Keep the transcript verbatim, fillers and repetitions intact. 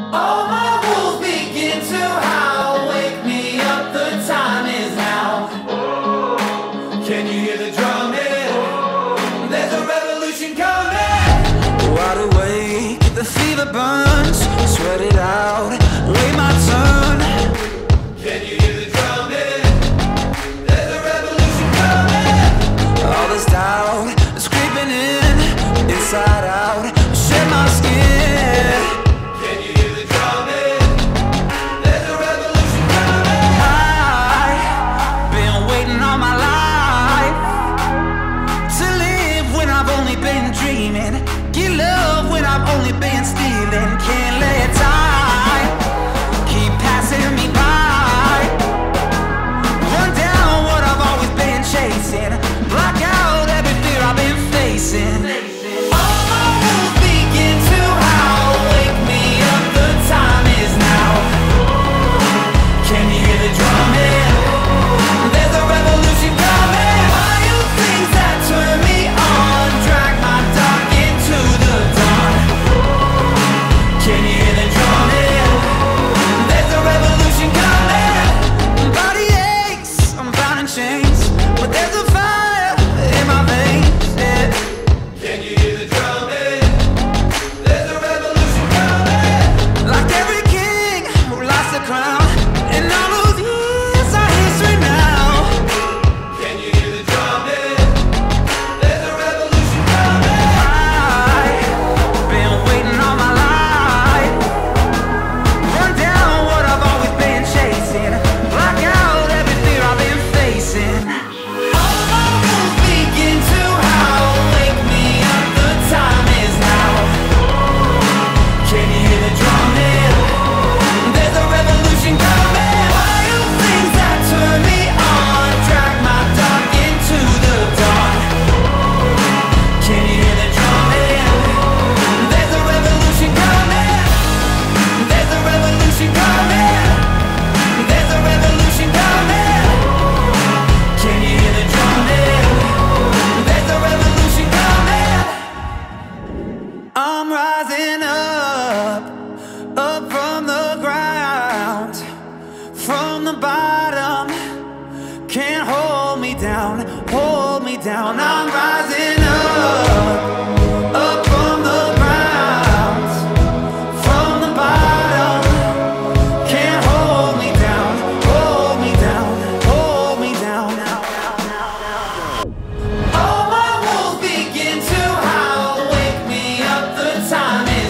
All my wolves begin to howl. Wake me up, the time is now. Can you hear the drumming? There's a revolution coming. Wide awake, the fever burns. Sweat it out, wait my turn. Can you hear the drumming? There's a revolution coming. All this doubt is creeping in, inside out, shed my skin. Can you hear the drumming? There's a revolution coming. I've been waiting all my life to live when I've only been dreaming, get love when I've only been stealing. Can't let time keep passing me by, run down what I've always been chasing, block out every fear I've been facing. All my wolves begin to howl. Wake me up, the time is now. Can you hear the drumming? There's a revolution coming. Wild things that turn me on, drag my dark into the dawn. Can you hear the drumming? There's a revolution coming. Body aches, I'm bound in chains, but there's a fire in my veins, yeah. Can you hear the drumming? There's a revolution coming. Like every king who lost the crown, and all those years are history now. Can you hear the drumming? There's a revolution coming. I've been waiting all my life, run down what I've always been chasing, block out every fear I've been facing. All my wolves begin to howl. Wake me up, the time is now. Can you hear the drumming? There's a revolution coming. Wild things that turn me on, drag my dark into the dawn. Can you hear the drumming? There's a revolution coming. There's a revolution coming. There's a revolution coming. Can you hear the drumming? There's a revolution coming. I'm rising up, up from the ground, from the bottom. Can't hold me down, hold me down. I'm rising up, up from the ground, from the bottom. Can't hold me down, hold me down, hold me down. All my wolves begin to howl. Wake me up, the time is